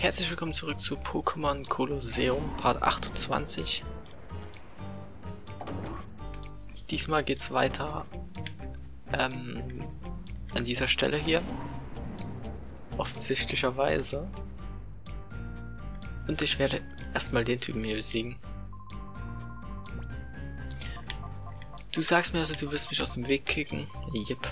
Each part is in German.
Herzlich willkommen zurück zu Pokémon Colosseum Part 28. Diesmal geht's weiter an dieser Stelle hier. Offensichtlicherweise. Und ich werde erstmal den Typen hier besiegen. Du sagst mir also, du wirst mich aus dem Weg kicken? Jep.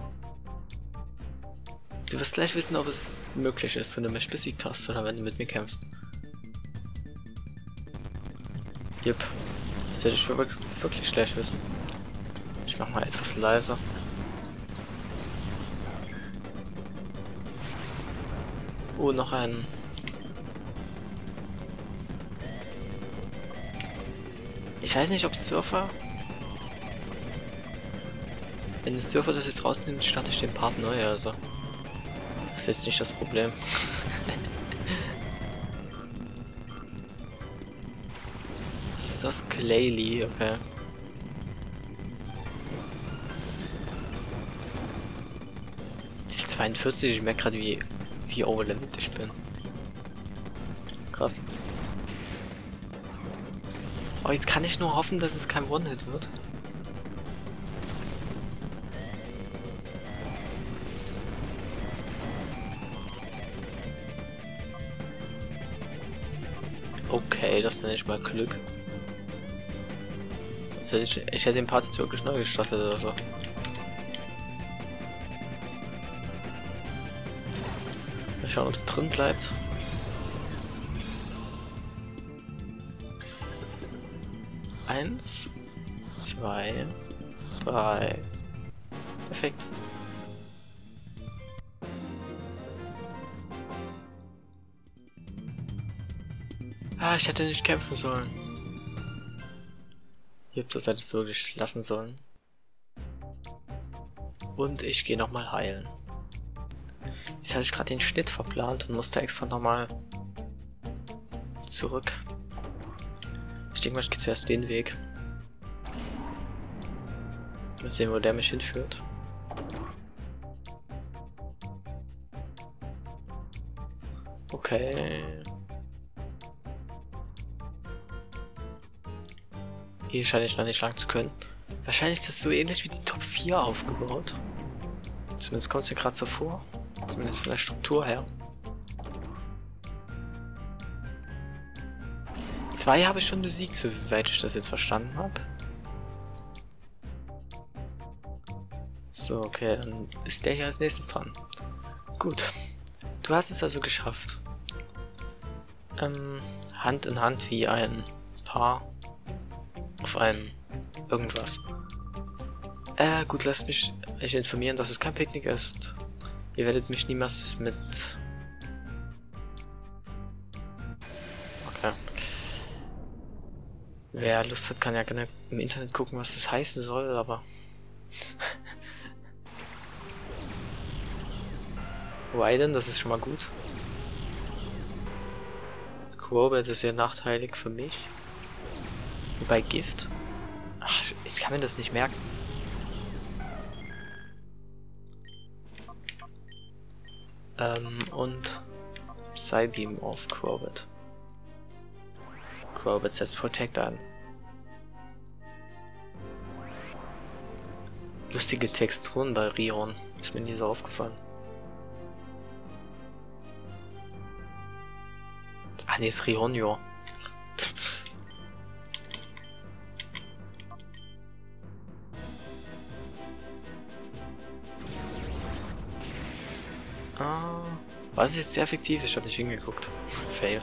Du wirst gleich wissen, ob es möglich ist, wenn du mich besiegt hast oder wenn du mit mir kämpfst. Jep. Das werde ich wirklich gleich wissen. Ich mach mal etwas leiser. Oh, noch ein. Ich weiß nicht, ob Surfer. Wenn der Surfer das jetzt rausnimmt, starte ich den Part neu, also. Das ist jetzt nicht das Problem. Was ist das? Clayly, okay. Die 42, ich merke gerade, wie overlevelt ich bin. Krass. Oh, jetzt kann ich nur hoffen, dass es kein One-Hit wird. Okay, das nenne ich mal Glück. Also ich hätte den Part jetzt wirklich neu gestartet oder so. Mal schauen, ob es drin bleibt. Eins, zwei, drei. Perfekt. Ah, ich hätte nicht kämpfen sollen. Das hätte ich wirklich lassen sollen. Und ich gehe nochmal heilen. Jetzt hatte ich gerade den Schnitt verplant und musste extra nochmal zurück. Ich denke mal, ich gehe zuerst den Weg. Mal sehen, wo der mich hinführt. Okay. Hier scheine ich noch nicht lang zu können. Wahrscheinlich ist das so ähnlich wie die Top 4 aufgebaut. Zumindest kommt es mir gerade so vor. Zumindest von der Struktur her. 2 habe ich schon besiegt, soweit ich das jetzt verstanden habe. So, okay, dann ist der hier als nächstes dran. Gut. Du hast es also geschafft. Hand in Hand wie ein Paar. Auf einem irgendwas. Gut, lasst mich euch informieren, dass es kein Picknick ist. Ihr werdet mich niemals mit... Okay. Wer Lust hat, kann ja gerne im Internet gucken, was das heißen soll, aber... Why denn? Das ist schon mal gut. Crobat ist ja nachteilig für mich. Bei Gift? Ach, ich kann mir das nicht merken. Und Psybeam auf Crobat. Crobat setzt Protect an. Lustige Texturen bei Rion. Ist mir nie so aufgefallen. Ah, ne, ist Rionio. War es jetzt sehr effektiv? Ich habe nicht hingeguckt. Fail.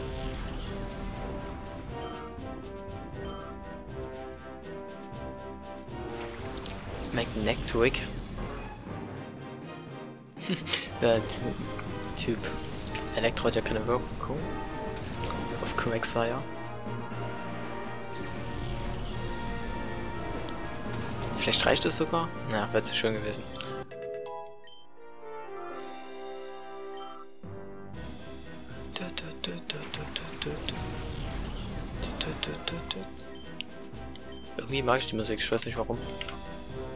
Magnetic. Der Typ Elektro hat ja keine Wirkung. Auf Quagsire. Vielleicht reicht es sogar? Na, wäre zu schön gewesen. Irgendwie mag ich die Musik, ich weiß nicht warum.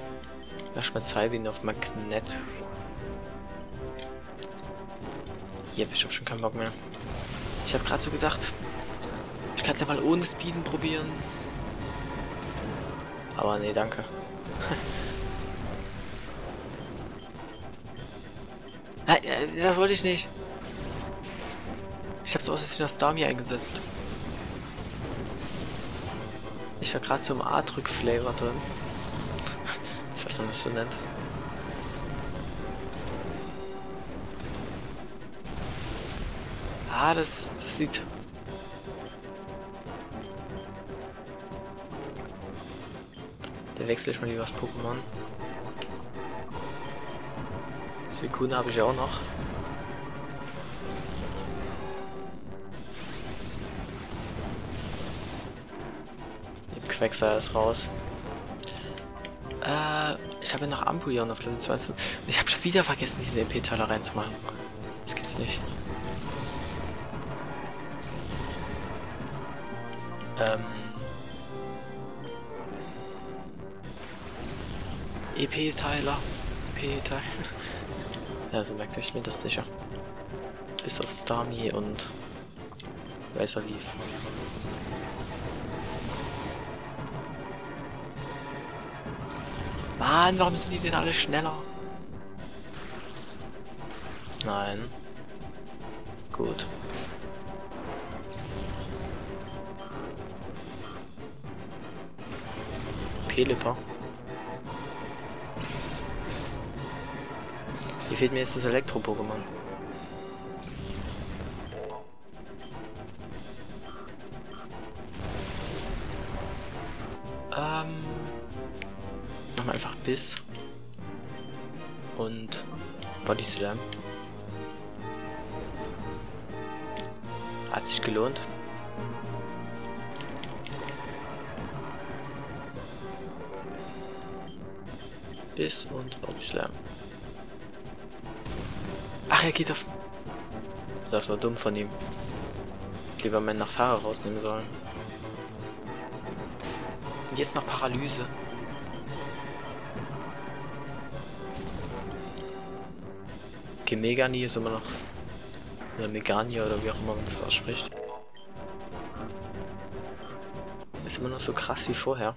Lass mal Psybeam auf Magnet. Yep, ich hab schon keinen Bock mehr. Ich habe gerade so gedacht, ich kann es ja mal ohne Speeden probieren. Aber nee, danke. Nein, das wollte ich nicht. Ich habe so aus Versehen das Starmie eingesetzt. Ich war gerade zum A-Drück-Flavor drin. Ich weiß nicht, wie man das so nennt. Ah, das sieht... Da wechsle ich mal lieber das Pokémon. Suicune habe ich auch noch. Quaxar ist raus. Ich habe ja noch Umbreon auf Level 2. Ich habe schon wieder vergessen, diesen EP-Teiler reinzumachen. Das gibt's nicht. EP-Teiler. EP-Teiler. Ja, so merke ich mir das sicher. Bis auf Starmie und Razor Leaf. Mann, warum sind die denn alle schneller? Nein. Gut. Pelipper. Hier fehlt mir jetzt das Elektro-Pokémon. Machen wir einfach Biss. Und Body Slam. Hat sich gelohnt. Biss und Body Slam. Ach, er geht auf... Das war dumm von ihm. Lieber meinen Nachthaare rausnehmen sollen. Und jetzt noch Paralyse. Okay, Megani ist immer noch... Oder Megania oder wie auch immer man das ausspricht. Ist immer noch so krass wie vorher.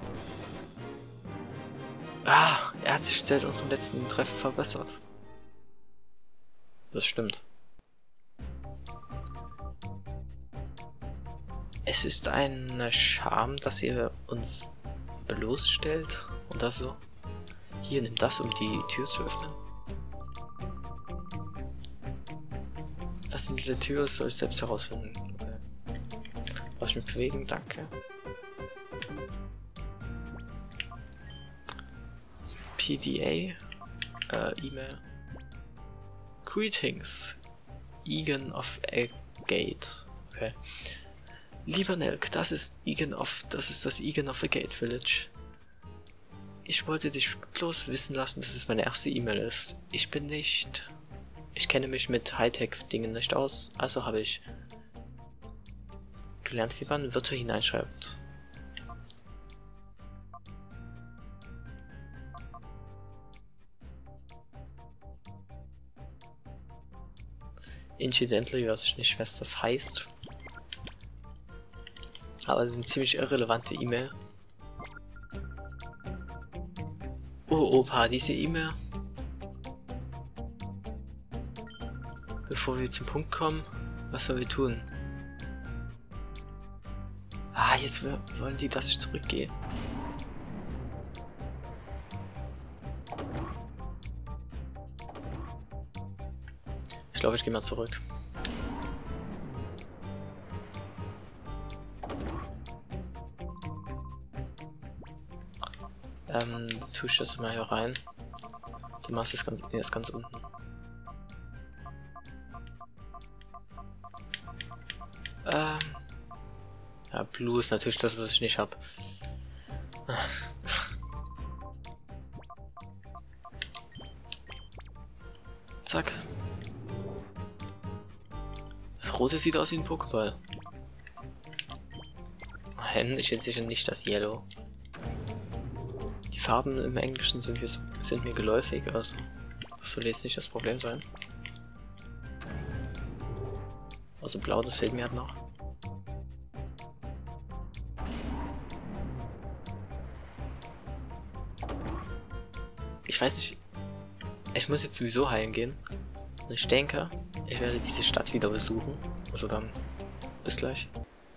Ah, er hat sich seit unserem letzten Treffen verbessert. Das stimmt. Es ist eine Scham, dass ihr uns bloßstellt und das so. Hier, nimm das, um die Tür zu öffnen. Was in dieser Tür ist, soll ich selbst herausfinden. Okay. Lass mich bewegen, danke. PDA, E-Mail. Greetings, Egan of Agate. Okay. Lieber Nelk, das ist das Egan of Agate Village. Ich wollte dich bloß wissen lassen, dass es meine erste E-Mail ist. Ich kenne mich mit Hightech-Dingen nicht aus, also habe ich gelernt, wie man Wörter hineinschreibt. Incidentally weiß ich nicht, was das heißt. Aber es ist eine ziemlich irrelevante E-Mail. Oh Opa, diese E-Mail. Bevor wir zum Punkt kommen, was sollen wir tun? Ah, jetzt wollen die, dass ich zurückgehe. Ich glaube, ich gehe mal zurück. Tue ich das mal hier rein. Du machst es ganz unten. Ja, Blue ist natürlich das, was ich nicht habe. Zack. Das Rote sieht aus wie ein Pokéball. Nein, ich bin sicher nicht das Yellow. Die Farben im Englischen sind mir geläufig, also das soll jetzt nicht das Problem sein. Also blau, das fehlt mir halt noch. Ich weiß nicht. Ich muss jetzt sowieso heilen gehen. Und ich denke, ich werde diese Stadt wieder besuchen. Also dann, bis gleich.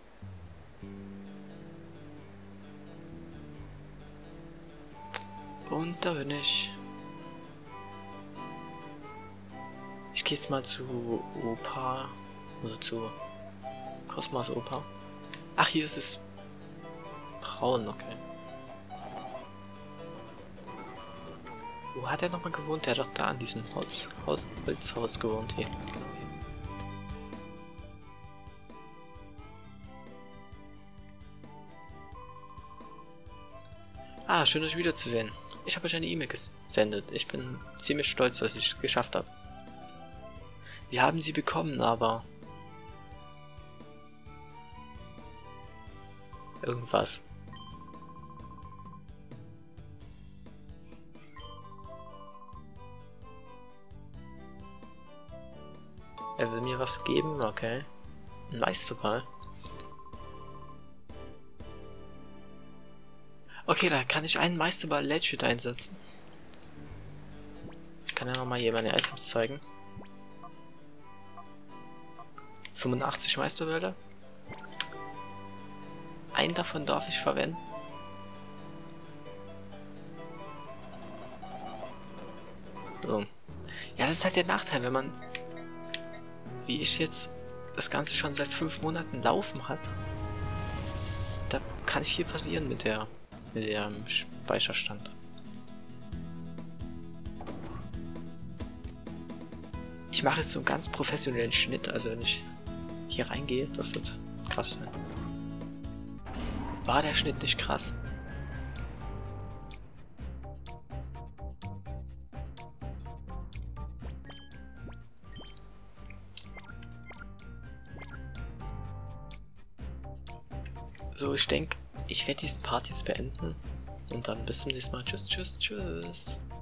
Und da bin ich. Ich gehe jetzt mal zu Opa. Oder zu Cosmas Opa. Ach, hier ist es braun, okay. Wo hat er nochmal gewohnt? Der hat doch da an diesem Holzhaus gewohnt hier. Ah, schön euch wiederzusehen. Ich habe euch eine E-Mail gesendet. Ich bin ziemlich stolz, dass ich es geschafft habe. Wir haben sie bekommen, aber... irgendwas. Er will mir was geben? Okay. Ein Meisterball. Okay, da kann ich einen Meisterball legit einsetzen. Ich kann ja nochmal hier meine Items zeigen. 85 Meisterbälle. Einen davon darf ich verwenden. So. Ja, das ist halt der Nachteil, wenn man, wie ich jetzt, das Ganze schon seit 5 Monaten laufen hat. Da kann viel passieren mit dem Speicherstand. Ich mache jetzt so einen ganz professionellen Schnitt, also wenn ich hier reingehe, das wird krass sein. War der Schnitt nicht krass? So, ich denke, ich werde diesen Part jetzt beenden. Und dann bis zum nächsten Mal. Tschüss, tschüss, tschüss.